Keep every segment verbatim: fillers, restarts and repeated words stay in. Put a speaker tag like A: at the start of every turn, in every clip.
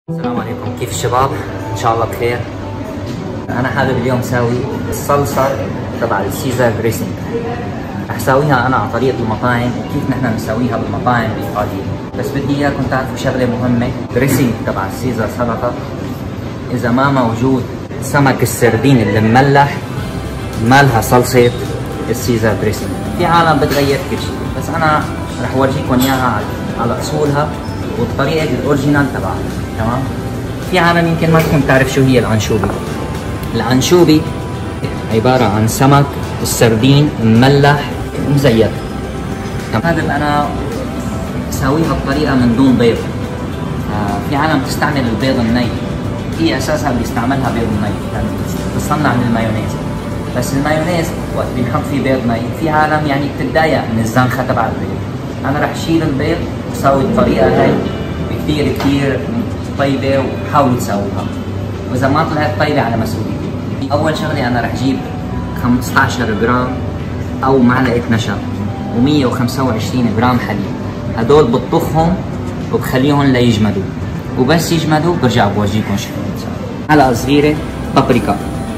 A: السلام عليكم، كيف الشباب؟ ان شاء الله بخير. انا حابب اليوم اسوي الصلصه تبع السيزر دريسنج. رح اسويها انا على طريقه المطاعم وكيف نحن بنسويها بالمطاعم الايطاليه، بس بدي اياكم تعرفوا شغله مهمه. دريسنج تبع السيزر سلطه اذا ما موجود سمك السردين اللي مملح مالها صلصه السيزر دريسنج. في عالم بتغير كل شيء، بس انا رح اورجيكم اياها على اصولها والطريقه الاوريجينال تبعها، تمام؟ في عالم يمكن ما تكون تعرف شو هي العنشوبي. العنشوبي عباره عن سمك السردين مملح مزيت. حابب انا اسويها بطريقه من دون بيض. آه في عالم تستعمل البيض الني، هي اساسها بيستعملها بيض ني، يعني بتصنع من المايونيز. بس المايونيز وقت بنحط فيه بيض ني في عالم يعني بتتضايق من الزنخه تبع البيض. انا رح شيل البيض وسوي الطريقه هاي كثير كثير طيبه وحاولوا تسووها، واذا ما طلعت طيبه على مسؤوليتي. اول شغله انا رح جيب خمسة عشر جرام او معلقه نشا ومية وخمسة وعشرين جرام حليب. هدول بطبخهم وبخليهم ليجمدوا، وبس يجمدوا برجع بورجيكم شو بنسوي. معلقه صغيره بابريكا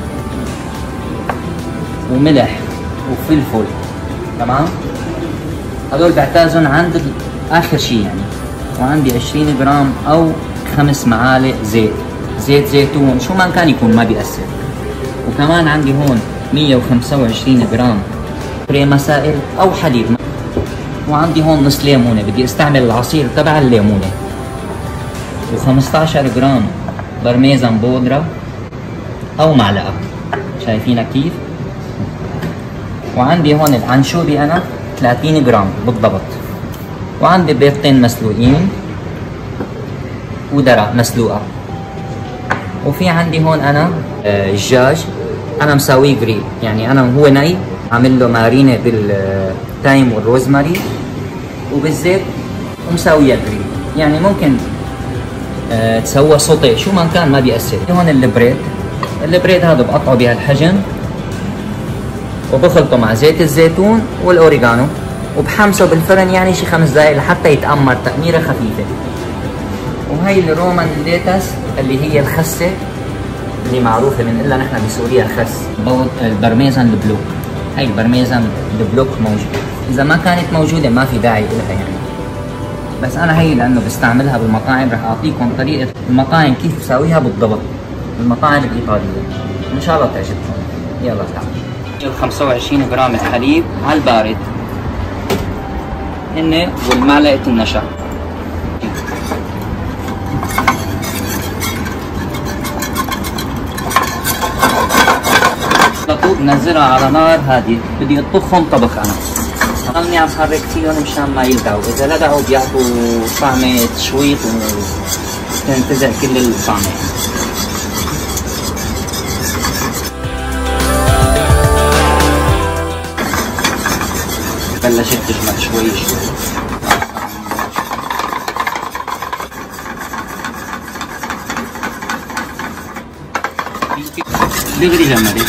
A: وملح وفلفل، تمام؟ هدول بعتازن عند اخر شيء يعني. وعندي عشرين جرام او خمس معالق زيت، زيت زيتون شو ما كان يكون ما بيأثر. وكمان عندي هون مية وخمسة وعشرين جرام كريمة سائل او حليب. وعندي هون نص ليمونة، بدي استعمل العصير تبع الليمونة. وخمسة عشر جرام برميزان بودرة او معلقة، شايفينها كيف؟ وعندي هون العنشوبي انا ثلاثين جرام بالضبط. وعندي بيضتين مسلوقين ودرع مسلوقة. وفي عندي هون انا الدجاج انا مساويه جريل، يعني انا هو ني عامل له مارينه بالثايم والروزماري وبالزيت ومساويه جريل. يعني ممكن أه تسوى سوطي شو ما كان ما بيأثر. هون البريد، البريد هذا بقطعه بهالحجم وبخلطه مع زيت الزيتون والاوريجانو وبحمسه بالفرن يعني شي خمس دقائق لحتى يتأمر تأميرة خفيفة. وهي الرومان ليتس اللي هي الخسة اللي معروفة من إلا نحن بسوريا الخس. البرميزان البلوك، هي البرميزان البلوك موجودة، إذا ما كانت موجودة ما في داعي لها يعني. بس أنا هي لأنه بستعملها بالمطاعم رح أعطيكم طريقة المطاعم كيف بساويها بالضبط، المطاعم الإيطالية، إن شاء الله تعجبكم. يلا تعالوا. مية وخمسة وعشرين جرام الحليب على البارد هن والمعلقة النشا. لطوب نزلها على نار هادية، بدي اطبخهم طبخ انا. ضلني عم حرك فيهم مشان ما يلدعوا، اذا لدعوا بيعطوا طعمة تشويط وتنتزع كل الطعمة. بلشت تجمد شوي شوي. دغري جمدت.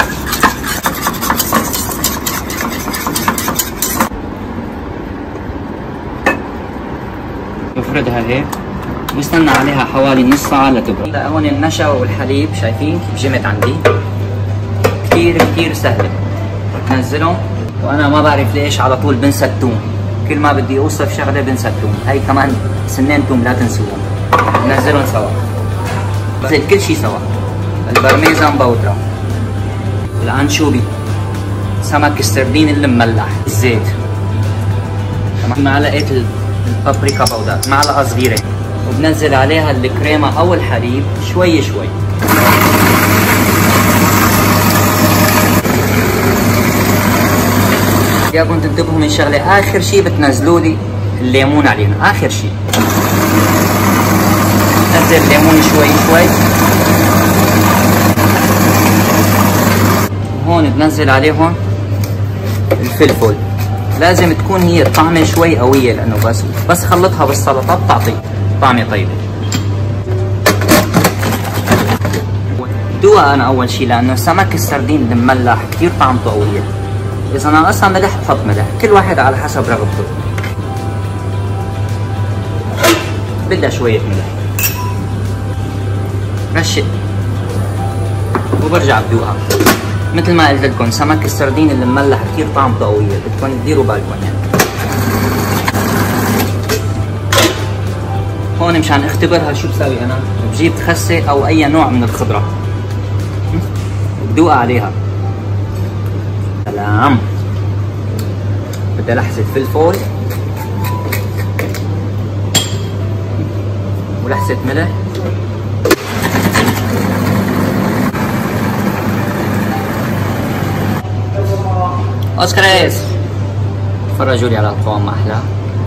A: بفردها هيك بستنى عليها حوالي نص ساعة لتبرد. هون النشا والحليب شايفين كيف جمت عندي؟ كثير كثير سهلة. بنزلهم وانا ما بعرف ليش على طول بنسى الثوم، كل ما بدي اوصف شغله بنسى الثوم. هي كمان سنين ثوم لا تنسوهم. بنزلهم سوا، بزيت كل شيء سوا. البرميزان بودرة، العنشوبي، سمك السردين اللي مملح، الزيت، معلقه البابريكا بودر معلقه صغيره، وبنزل عليها الكريمه او الحليب شوي شوي. بدكم تنتبهوا من شغله، اخر شيء بتنزلوا لي الليمون علينا، اخر شيء. نزل الليمون شوي شوي. هون بنزل عليهم الفلفل، لازم تكون هي الطعمه شوي قويه لانه بس بس خلطها بالسلطه بتعطي طعمه طيبه. دوقها انا اول شيء لانه سمك السردين المملح كثير طعمته قويه. إذا ناقصها ملح بحط ملح، كل واحد على حسب رغبته. بدها شوية ملح. رشة وبرجع بدوقها. مثل ما قلت لكم سمك السردين اللي مملح كثير طعمته قوية، بدكم تديروا بالكم يعني. هون مشان اختبرها شو بساوي انا، بجيب خسة او اي نوع من الخضرة بدوقها عليها. سلام. بدي لحسة فلفل ولحسة ملح. اوسكاريز فرجوا لي على القوام ما احلى.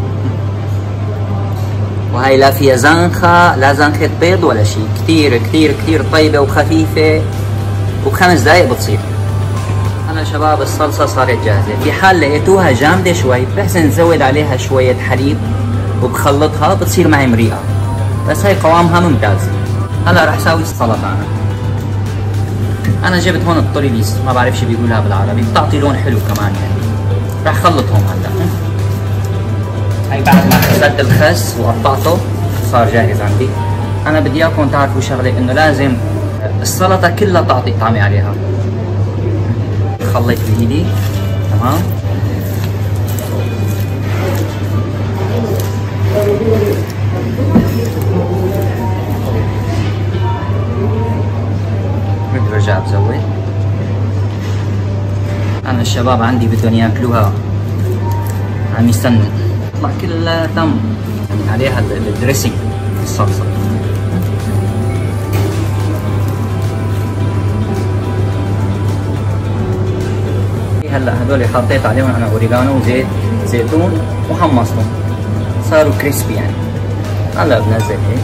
A: وهي لا فيها زنخة لا زنخة بيض ولا شيء، كثير كثير كثير طيبة وخفيفة وبخمس دقايق بتصير. هلا شباب الصلصة صارت جاهزة، في حال لقيتوها جامدة شوي بحسن نزود عليها شوية حليب وبخلطها بتصير معي مريئة، بس هي قوامها ممتاز. هلا رح ساوي السلطة. أنا أنا جبت هون الطريليس، ما بعرف شو بيقولها بالعربي، بتعطي لون حلو كمان يعني. رح خلطهم هلا. هي بعد ما غسلت الخس وقطعته صار جاهز عندي. أنا بدي إياكم تعرفوا شغلة، إنه لازم السلطة كلها تعطي طعمة عليها. خليت بإيدي تمام. بدي برجع بزود. أنا الشباب عندي بدهم ياكلوها عم يستنوا تطلع كلها تم يعني عليها الدريسنج الصلصة. هلا هدول حطيت عليهم انا اوريجانو وزيت زيتون وحمصتهم صاروا كريسبي يعني. هلا بنزل هيك.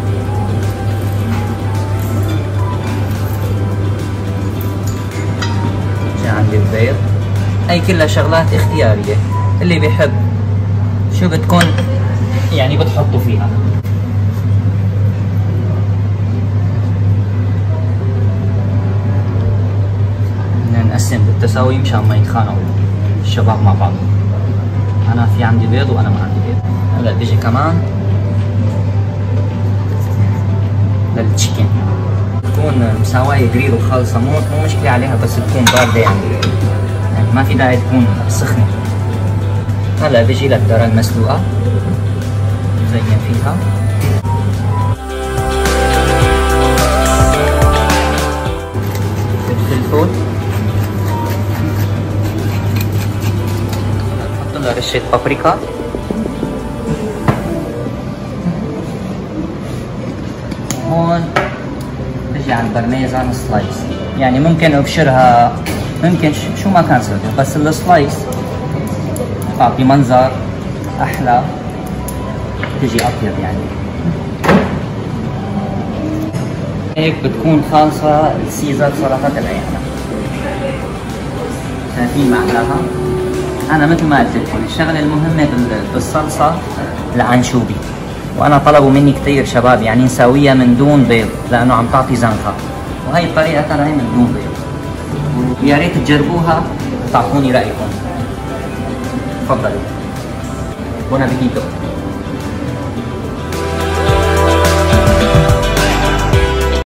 A: جا عندي البيض. هي كلها شغلات اختيارية، اللي بيحب شو بتكون يعني بتحطوا فيها. نقسم بالتساوي مشان ما يتخانقوا الشباب مع بعض. انا في عندي بيض وانا ما عندي بيض. هلا بيجي كمان للتشيكن، تكون مساواية جريل وخالصة، مو مو مشكلة عليها بس تكون باردة يعني. يعني ما في داعي تكون سخنة. هلا بيجي للذرة المسلوقة زين فيها. الفلفل رشة بابريكا. هون بجي على البرميزان سلايس، يعني ممكن ابشرها ممكن شو ما كان سويته، بس السلايس تعطي منظر احلى، تجي اطيب يعني. هيك بتكون خالصة السيزر صراحة العين. شايفين معناها؟ أنا مثل ما قلت لكم الشغلة المهمة بالصلصة العنشوبي، وأنا طلبوا مني كثير شباب يعني نساويها من دون بيض لأنه عم تعطي زنخة، وهي الطريقة ترى هي من دون بيض، ويا ريت تجربوها وتعطوني رأيكم. تفضلوا. بون أبيتيتو.